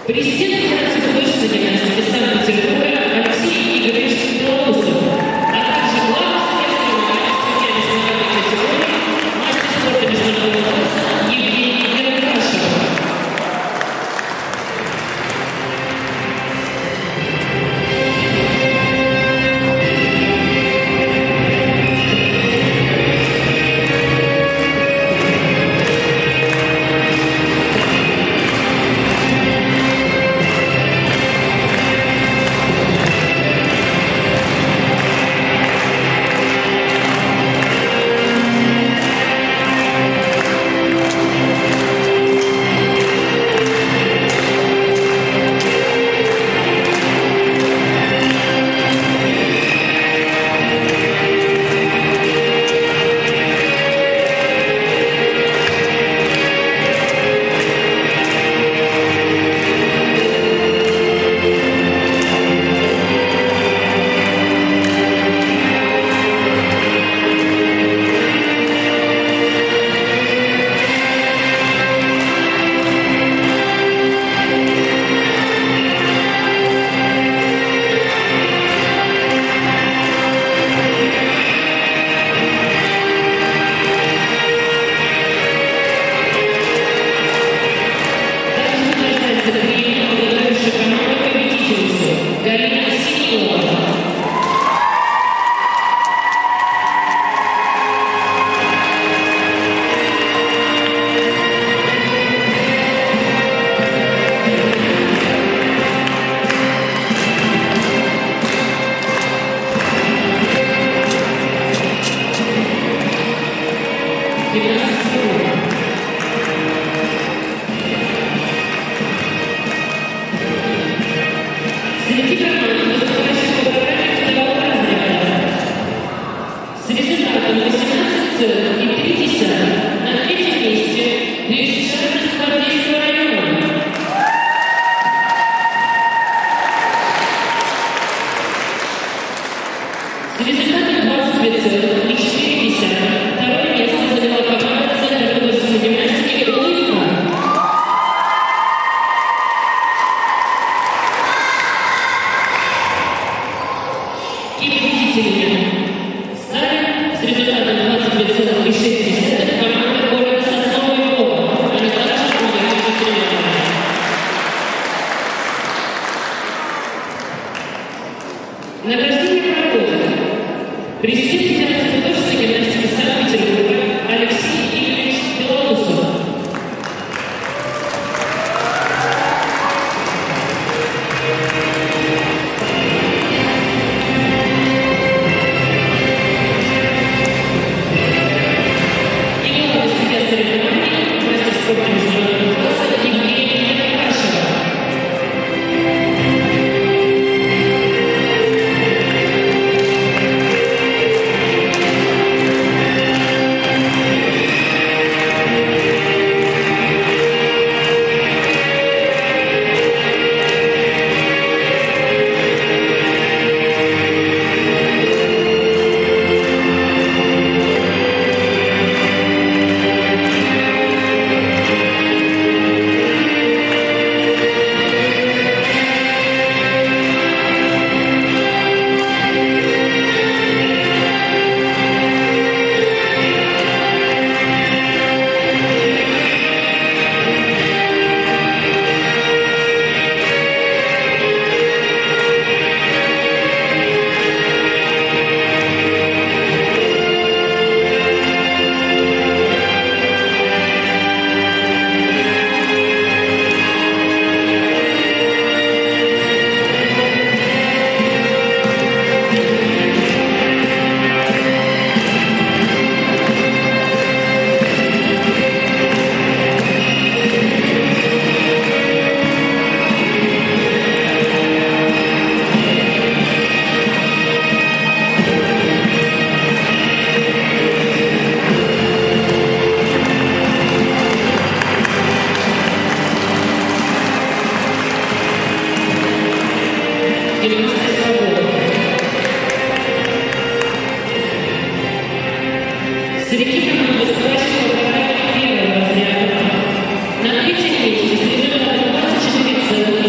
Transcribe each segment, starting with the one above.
Президент Федерации художественной гимнастики Санкт-Петербурга Алексей Игоревич Белоусов, а также главный судья международной категории, мастер спорта международного класса Евгений Геркашев. Награждение проходит президент Федерации художественной гимнастики Санкт-Петербурга Алексей Игоревич Белоусов. И главный судья соревнований, мастер спорта международного класса Евгений Геркашев. Среди команд выступающих в программе первого разряда на третьем месте с результатом 24,5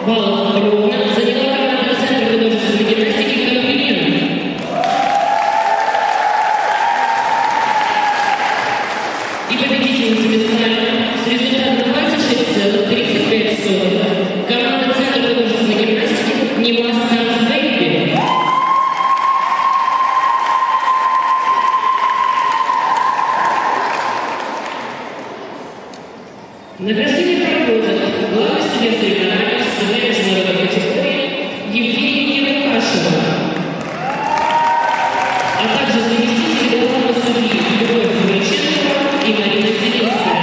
баллов ровно заняла команда Центра художественной гимнастики «Конфликт». И победительницами стали с результатом 26,35 команда Центра художественной гимнастики «Нимас Санс Бэйби». Награждение проводят главный судья соревнований судья международной категории Евгения Лукашева, а также заместители главного судьи Любовь Бураченкова и Марина Зеленская.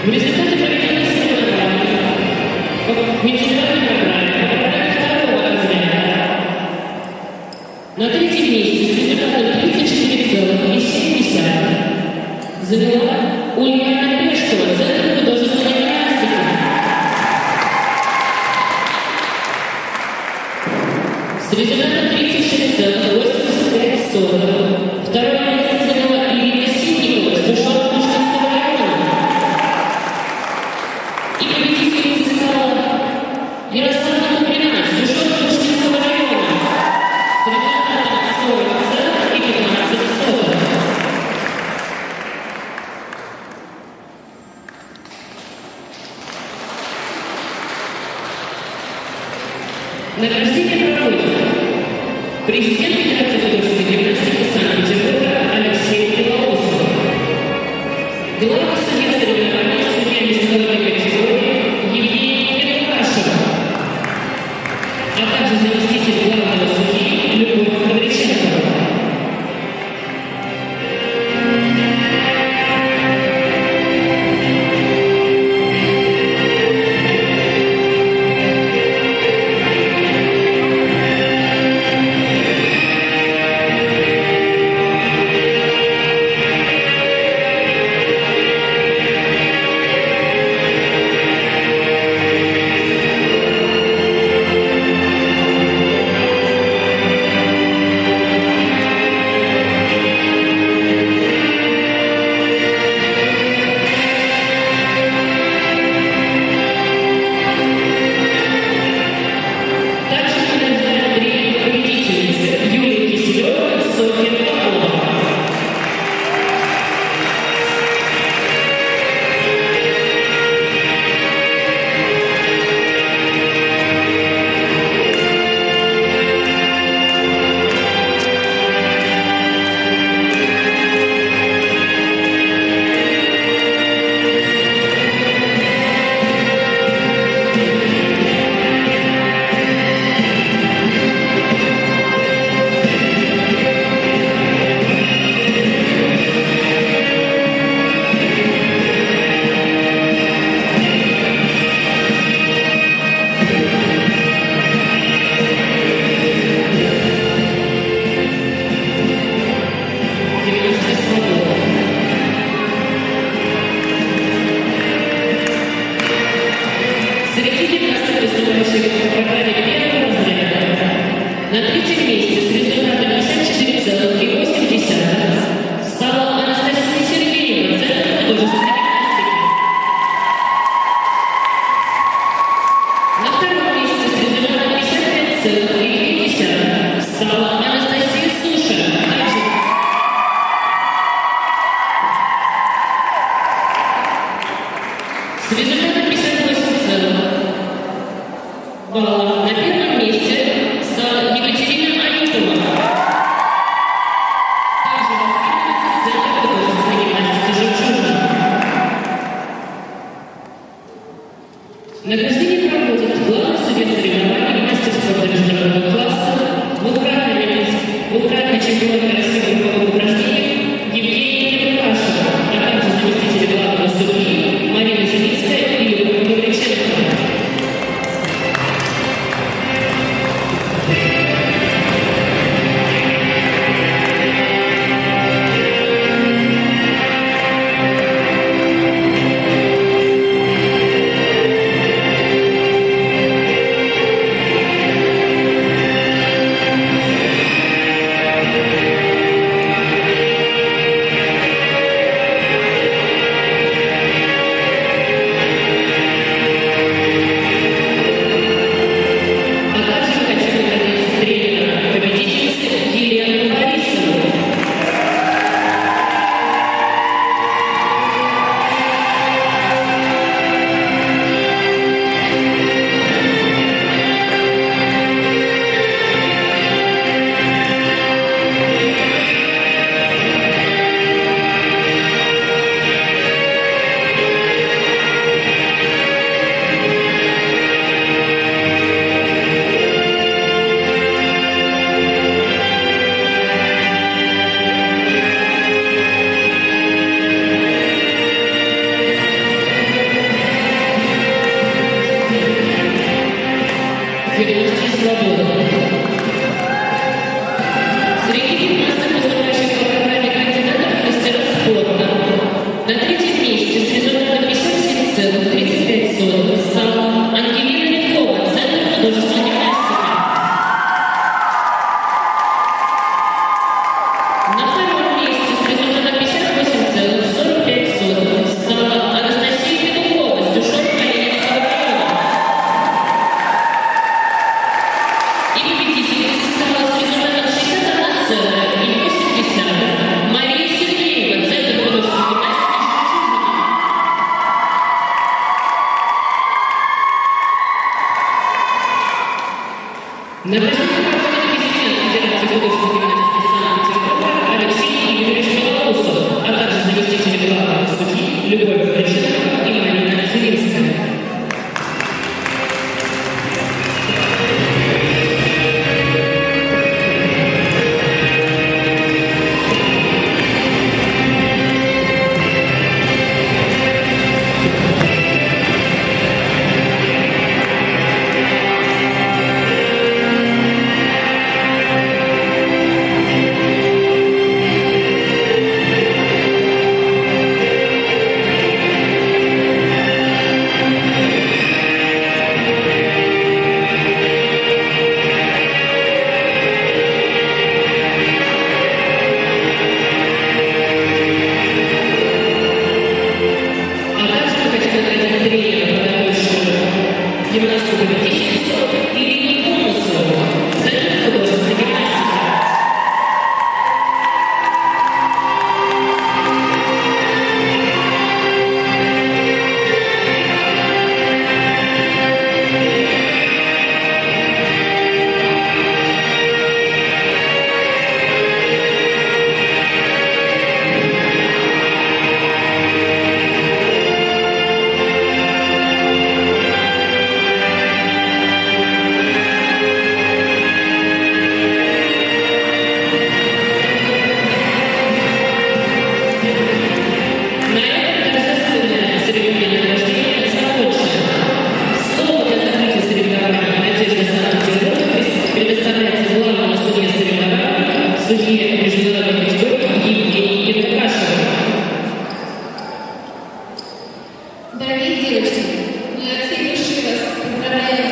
В результате проведенной соревнований в индивидуальной программе второго разряда на третьем месте с результатом 34,7 заняла Ульяна Пешкова, Центр художественной гимнастики. С результатом 36,85. Второе место заняла Ирина Ситникова с Душевно-Пушкинского района. И победительницей стала Ярослава Куприна с Душевно-Пушкинского района с результатом 40,15. Награждение проводит президент Федерации художественной гимнастики Санкт-Петербурга Алексей Белоусов, главный судья соревнований, судья международной категории Евгений Петрашев, а также заместитель главного судьи Любовь Гавриченко. С результатом 58 баллов на первом месте стала Екатерина Аюпова, также воспитанница Центра художественной гимнастики «Жемчужина». Награждение проводит главный судья соревнований мастер спорта международного класса, двукратный чемпион России в упражнениях Евгений Петрашев, а также заместитель главного судьи Марина Зеницкая и Любовь Гавриченко. 11,35 стала Ангелина Виткова, Центр художественной гимнастики. На втором месте с результатом 58,45 стала Анастасия Петухова с Дюшом Калининского района. И победительницей стала с результатом 61,80 Мария Сергеева, Центр художественной гимнастики. Награждение проходит президент Федерации художественной гимнастики Санкт-Петербурга Алексей Игоревич Белоусов, а также заместители главного судьи Любовь Граченко и Марина Зелинская. Гимнастку-победительницу Ирину Конусову, Центр художественной гимнастики. Судье международной категории Евгении Ермакашевой. Дорогие девочки, мы от всей души вас поздравляем